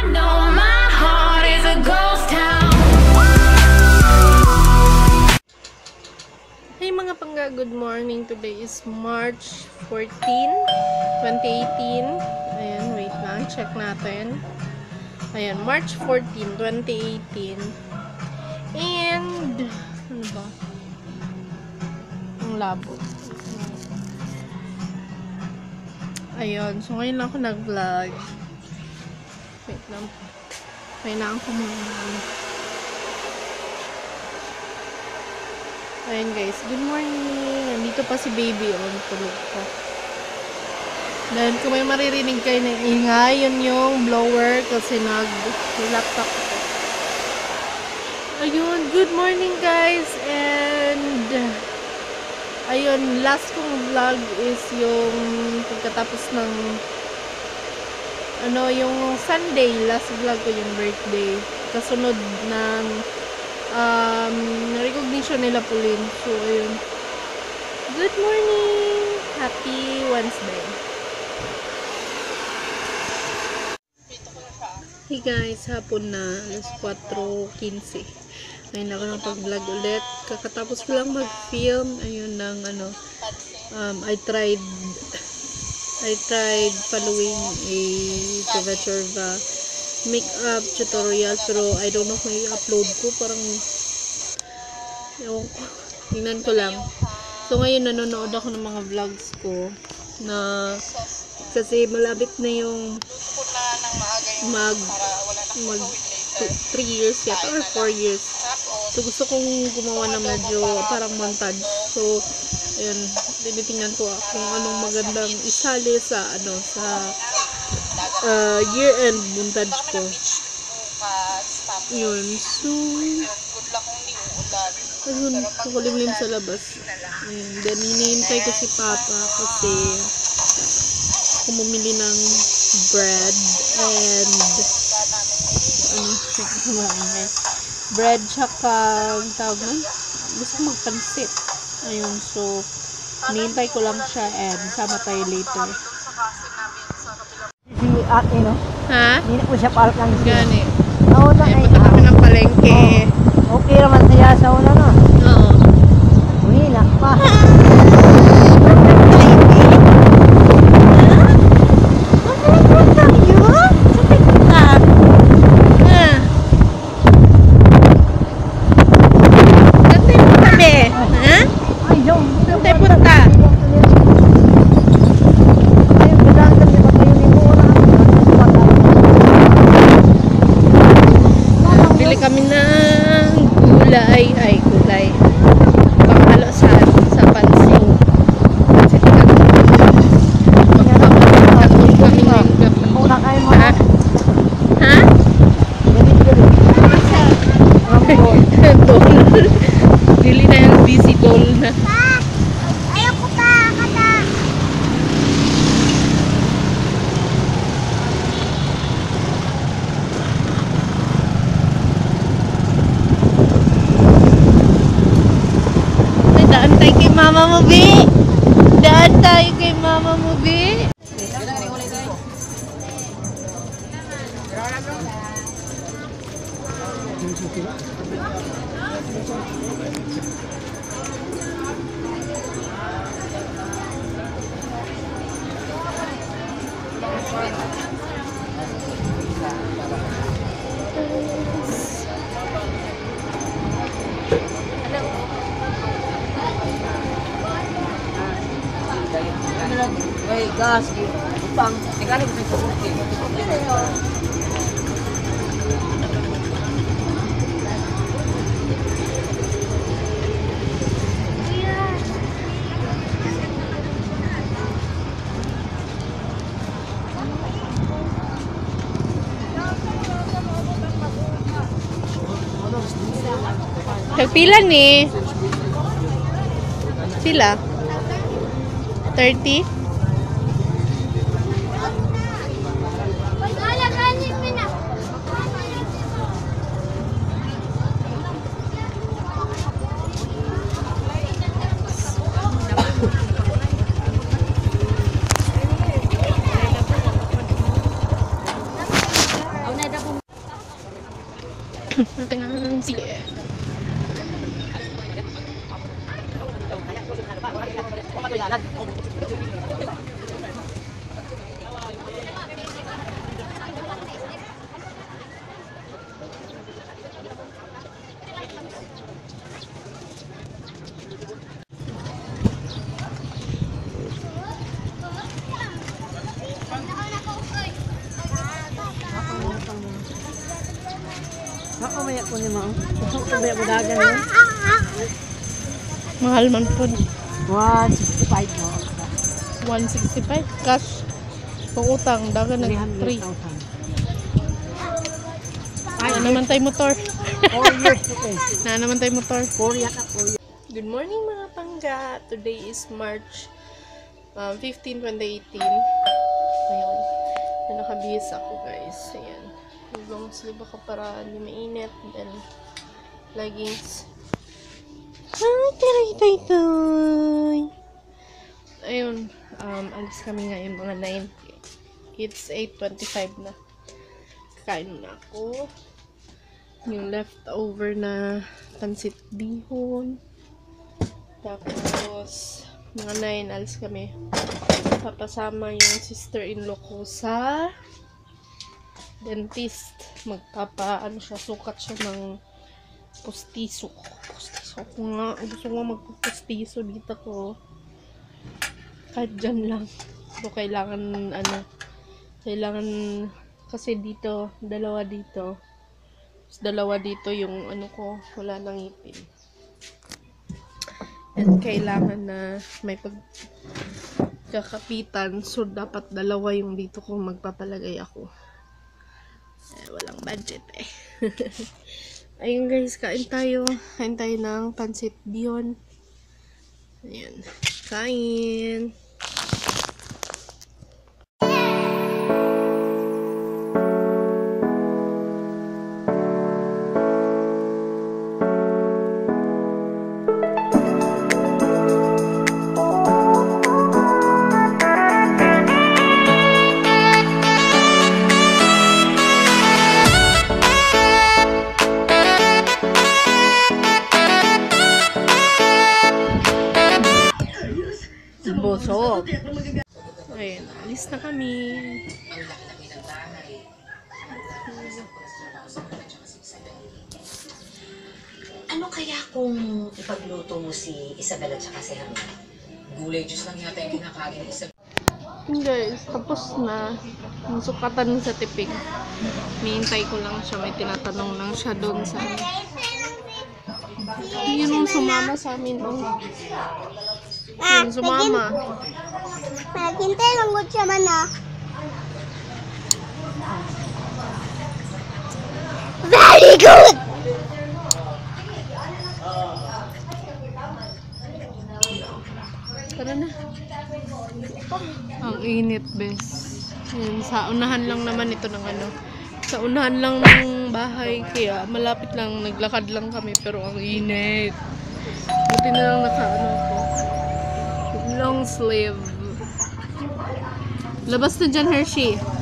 know my heart is a ghost town. Hey mga pangga, good morning. Today is March 14, 2018. Ayan, wait lang, check natin. Ayan, March 14, 2018. And, ano ba? Ang labo. Ayun, so ngayon lang ako nag-vlog. Wait lang. Kailangan ko muna. Ayan guys, good morning. Nandito pa si baby on tulog ko. Dahil kung may maririnig kayo ng ingay, yun yung blower kasi nag-laptop ko. Ayun, good morning guys. And ayun, last kong vlog is yung pagkatapos ng yung Sunday, last vlog ko yung birthday. Kasunod ng recognition nila Pulin. So, ayun. Good morning! Happy Wednesday! Hey guys, hapon na. Alas 4:15. Ngayon ako nakapag-vlog ulit. Kakatapos ko lang mag-film. Ayun ng I tried following a Churva makeup tutorial, pero I don't know kung i-upload ko. Parang ewan ko. Tingnan ko lang. So ngayon nanonood ako ng mga vlogs ko na kasi malapit na yung mag 3 years yata or 4 years. So gusto kong gumawa na medyo parang montage. So ayun, tinitingnan ko kung anong magandang isali sa year-end montage ko. Yun. So ayun, kukulimlim sa labas. Ayun. Then hinihintay ko si Papa kasi bumili ng bread and bread tsaka tawag nun, gusto ko magpansit. Ayun, so hinihintay ko lang siya and sama tayo later. Si ate, no? Ha? Hindi na po siya parang lang siya. Gani. Oo, na Ay, punta kami ng palengke. Okay naman siya sa una, no? Oo. Uli na pa. Kami ng gulay, panghalo sa pansing. Kasi magpapakatong kami ng gabi. Ha? Ha? Dol. Dili na yung busy dol na. Ayoko pa, kata. Daan tayo kay mama mo, Bi. Daan tayo kay mama mo, Bi. Ay, gas. Utang. Tingnan ko sa suki. Pila ni? Pila? 30? Tingnan sige. Ako may ako ni mo. Ako may ako dagan mo. Mahal man po. 165 mo. 165 cash. Kung utang, dagan na 3. 300,000. Na naman tayo motor. 4 years okay. Na naman tayo motor. 4 yata 4 years. Good morning mga pangga. Today is March 15, 2018. Ayun. Nakabihis ako guys. Ayan. Long sleeve ako para hindi mainit. Then, leggings. Hi, taray. Ayun. Alis kami ngayon mga 9. It's 8:25 na. Kain na ako. Yung leftover na pansit bihon. Tapos, mga 9, alis kami. Papasama yung sister-in-law ko sa dentist. Sukat siya ng postiso. Ako nga, gusto ko magpustiso dito ko. Kahit dyan lang. So, kailangan, kasi dito, dalawa dito. Tapos, dalawa dito yung, ko, wala nang ngipin. And kailangan na may pagkakapitan. So, dapat dalawa yung dito kung magpapalagay ako. Walang budget eh. Ayun guys, kain tayo. Kain tayo ng pansit bihon. Ayan. Kain. Busog. Ayun, alis na kami. Ano kaya kung ipagluto mo si Isabel at saka si Hamid? Gulay juice lang yata yung kinakain ni Isabel. Guys, tapos na. Yung sukatan sa tipik. Nihintay ko lang siya. May tinatanong lang siya doon sa... Yun yung sumama sa amin. Yun, sumama. Naghintay lang ko siya man ah. Very good! Tara na. Ang init, bes. Yun, sa unahan lang naman ito ng sa unahan lang ng bahay. Kaya malapit lang, naglakad lang kami. Pero ang init. Buti na lang ko. Long sleeve. Labas na dyan, Hershey.